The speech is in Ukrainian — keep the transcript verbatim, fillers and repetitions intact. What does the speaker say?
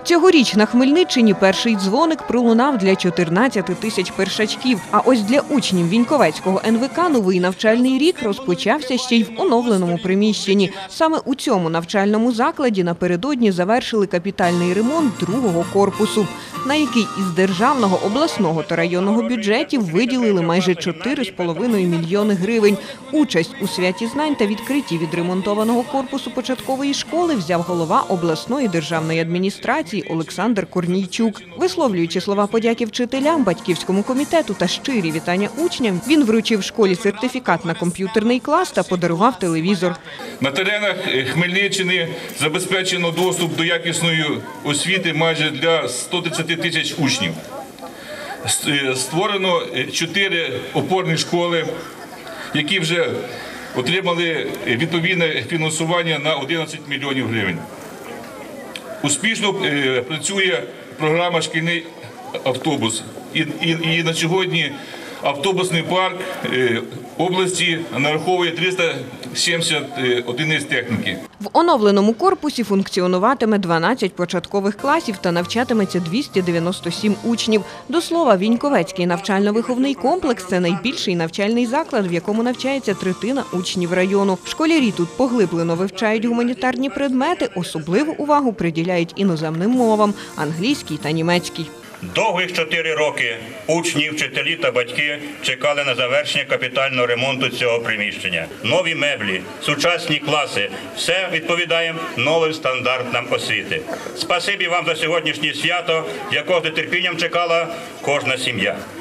Цьогоріч на Хмельниччині перший дзвоник пролунав для чотирнадцяти тисяч першачків. А ось для учнів Віньковецького ен ве ка новий навчальний рік розпочався ще й в оновленому приміщенні. Саме у цьому навчальному закладі напередодні завершили капітальний ремонт другого корпусу, на який із державного, обласного та районного бюджетів виділили майже чотири з половиною мільйони гривень. Участь у святі знань та відкритті відремонтованого корпусу початкової школи взяв голова обласної державної адміністрації Олександр Корнійчук. Висловлюючи слова подяки вчителям, батьківському комітету та щирі вітання учням, він вручив школі сертифікат на комп'ютерний клас та подарував телевізор. На теренах Хмельниччини забезпечено доступ до якісної освіти майже для ста тридцяти тисяч учнів. Створено чотири опорні школи, які вже отримали відповідне фінансування на одинадцять мільйонів гривень. Успішно працює програма «Шкільний автобус». І, і, і на сьогодні автобусний парк області нараховує триста сімдесят одиниць техніки. В оновленому корпусі функціонуватиме дванадцять початкових класів та навчатиметься двісті дев'яносто сім учнів. До слова, Віньковецький навчально-виховний комплекс – це найбільший навчальний заклад, в якому навчається третина учнів району. Школярі тут поглиблено вивчають гуманітарні предмети, особливу увагу приділяють іноземним мовам – англійській та німецькій. Довгих чотири роки учні, вчителі та батьки чекали на завершення капітального ремонту цього приміщення. Нові меблі, сучасні класи – все відповідає новим стандартам освіти. Спасибі вам за сьогоднішнє свято, якого з нетерпінням чекала кожна сім'я.